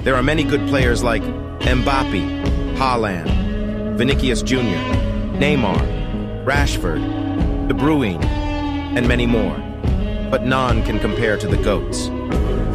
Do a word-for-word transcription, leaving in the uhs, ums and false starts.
There are many good players like Mbappe, Haaland, Vinicius Junior, Neymar, Rashford, De Bruyne, and many more. But none can compare to the GOATs.